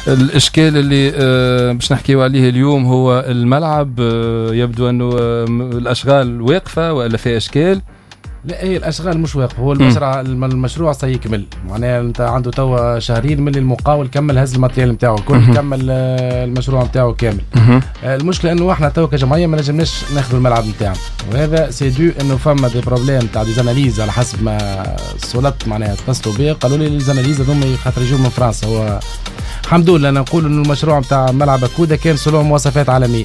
الاشكال اللي باش نحكيو عليه اليوم هو الملعب. يبدو انه الاشغال واقفه ولا في اشكال؟ لا، هي الاشغال مش واقفه. هو المشروع سيكمل، معناها انت عنده توا شهرين من المقاول كمل هز الماتيريال نتاعو الكل، كمل المشروع نتاعو كامل. المشكله انه احنا توا كجمعيه ما نجمناش ناخذوا الملعب نتاعنا، وهذا سي دو انه فما دي بروبليم تاع دي زاناليز على حسب ما سولت معناها اتصلوا بي قالوا لي الزاناليز هذوما خاطر يجوا من فرنسا. هو الحمد لله نقول انه المشروع نتاع ملعب اكودا كان سلو مواصفات عالميه.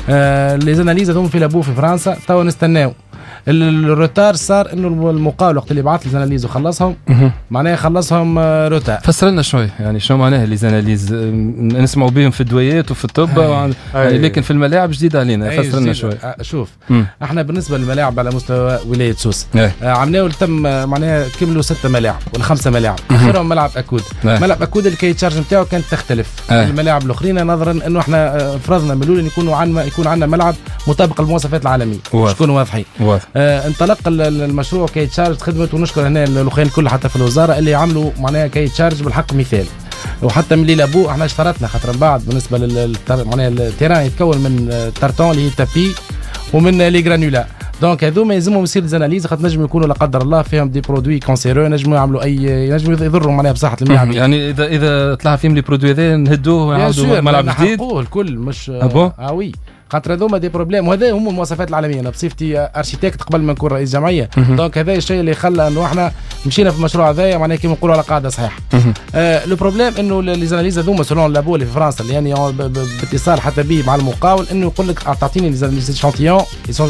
لي زاناليز هذوما في لابو في فرنسا توا نستناو. الروتار صار انه المقاول وقت اللي بعث لي زاناليز وخلصهم معناها خلصهم روتار. فسر لنا شوي يعني شنو معناها لي زاناليز؟ نسمعوا بهم في الدويات وفي الطب لكن في الملاعب جديد علينا. فسر لنا شوي. شوف احنا بالنسبه للملاعب على مستوى ولايه سوسه عملناه تم معناها كملوا 6 ملاعب ولا 5 ملاعب اخرهم ملعب اكود. ملعب اكود الكي تشارج نتاعو كانت تختلف الملاعب الاخرين نظرا انه احنا فرضنا من الاول يكون عندنا ملعب مطابق للمواصفات العالميه شكون واضحين. انطلق المشروع كي تشارج خدمت، ونشكر هنا الاخوين الكل حتى في الوزاره اللي عملوا معناها كي تشارج بالحق مثال. وحتى من اللي لابو احنا اشترطنا خاطر بعد بالنسبه معناها التيران يتكون من تارتون اللي هي التابي ومن لي جرانولا. دونك هذوما يلزمهم يصير زاناليز خاطر نجم يكونوا لا قدر الله فيهم دي برودوي كونسيرو ينجموا يعملوا ينجموا يضروا معناها بصحه الملاعب. يعني اذا طلع فيهم لي برودوي هذا نهدوه ونعاودوا ملعب جديد الكل مش وي خاطر هذوما دي بروبليم، وهذا هم المواصفات العالميه. انا بصفتي ارشيتكت قبل ما نكون رئيس جمعيه دونك هذا الشيء اللي خلى انه احنا مشينا في المشروع هذايا معناها كيما نقولوا على قاعده صحيحه. لو بروبليم انه لي زاناليز هذوما سولون لابو اللي في فرنسا اللي يعني باتصال حتى به مع المقاول انه يقول لك تعطيني لي شانتيون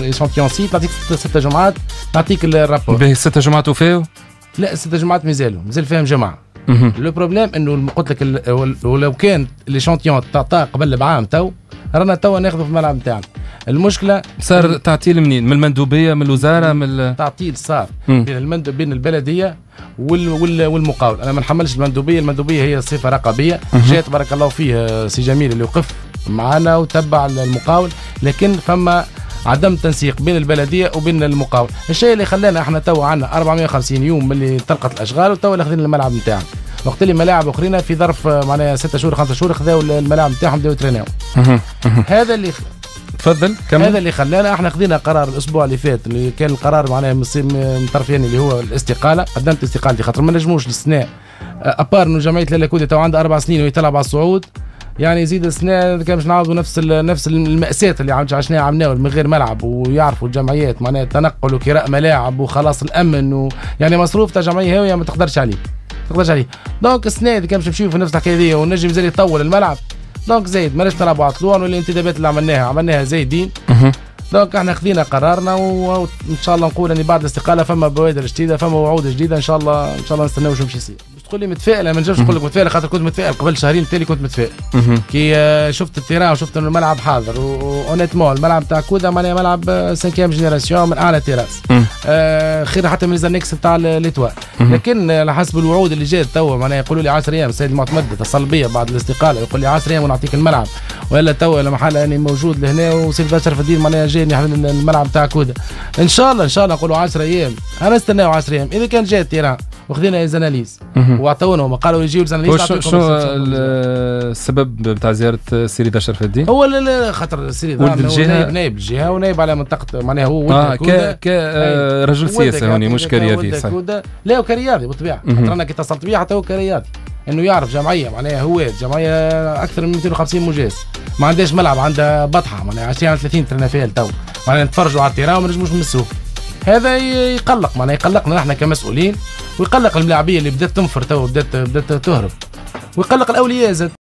سي تعطيك 6 جمعات نعطيك الرابور. به 6 جمعات وفاو؟ لا 6 جمعات مازال فيهم جمعه. لو بروبليم انه قلت لك ولو كان لي شانتيون تعطى قبل بعام تو رانا توا ناخذه في الملعب نتاعنا. المشكله صار تعطيل منين؟ من المندوبيه من الوزاره من تعطيل صار بين البلديه والمقاول. انا ما نحملش المندوبيه هي صفه رقابيه جات بارك الله فيه سي جميل اللي وقف معنا وتبع المقاول، لكن فما عدم تنسيق بين البلديه وبين المقاول. الشيء اللي خلانا احنا توا عندنا 450 يوم من اللي طلقت الاشغال وتوا اخذين الملعب نتاعنا، وقت اللي ملاعب اخرين في ظرف معناها 6 شهور 5 شهور خذاو الملاعب نتاعهم بداو يتريناو. هذا اللي تفضل كمل. هذا اللي خلانا احنا خذينا قرار الاسبوع اللي فات اللي كان القرار معناها من طرفين اللي هو الاستقاله. قدمت استقالتي خاطر ما نجموش الاستثناء ابار انه جمعيه لالا كودي تو عندها 4 سنين وهي تلعب على الصعود، يعني يزيد السنه كان باش نعاودوا نفس المأساة اللي عشناها عملناها من غير ملعب. ويعرفوا الجمعيات معناها تنقل وكراء ملاعب وخلاص الامن يعني مصروف تاع جمعيه هاويه ما تقدرش عليه. دونك السنه اللي كان باش نمشيو في نفس الحكايه هذه ونجم زاد يطول الملعب دونك زايد ماناش نلعبوا على طلوع والانتدابات اللي عملناها زايدين. دونك احنا خذينا قرارنا وان شاء الله نقول اني بعد الاستقاله فما بوادر جديده فما وعود جديده ان شاء الله نستناو شو باش يصير. تقول لي متفائل؟ ما نجمش نقول لك متفائل خاطر كنت متفائل قبل شهرين تالي كنت متفائل كي شفت التيران وشفت انه الملعب حاضر واونيتمون الملعب تاع كودا معناها ملعب 5 جينيراسيون من اعلى تيراس خير حتى من الزنكس تاع ليتوال. لكن على حسب الوعود اللي جات توا معناها يقولوا لي 10 ايام السيد المعتمد الصلبيه بعد الاستقاله يقول لي 10 ايام ونعطيك الملعب، ولا توا لما حال اني موجود لهنا وسيد شرف الدين معناها جاني الملعب تاع كودا. ان شاء الله نقولوا 10 ايام انا استناو 10 ايام اذا كان جات تيران وخذينا زاناليز وعطونا وما قالوا يجيو زاناليز. شو السبب بتاع زياره السي رضا شرف الدين؟ هو خاطر السي رضا نائب الجهه ونائب على منطقه معناها هو كرجل سياسي هوني مش كرياضي. لا كرياضي بالطبيعه خاطر انا كي اتصلت بيه حتى هو كرياضي انه يعرف جمعيه معناها هواد جمعيه اكثر من 250 مجاز ما عندهاش ملعب عندها بطحه معناها 20 30 ترنافيل تو معناها نتفرجوا على التيران وما نجموش نمسوه. هذا يقلق معناها يقلقنا نحن كمسؤولين ويقلق الملاعبيه اللي بدات تنفر تو بدات تهرب ويقلق الاولياء زاد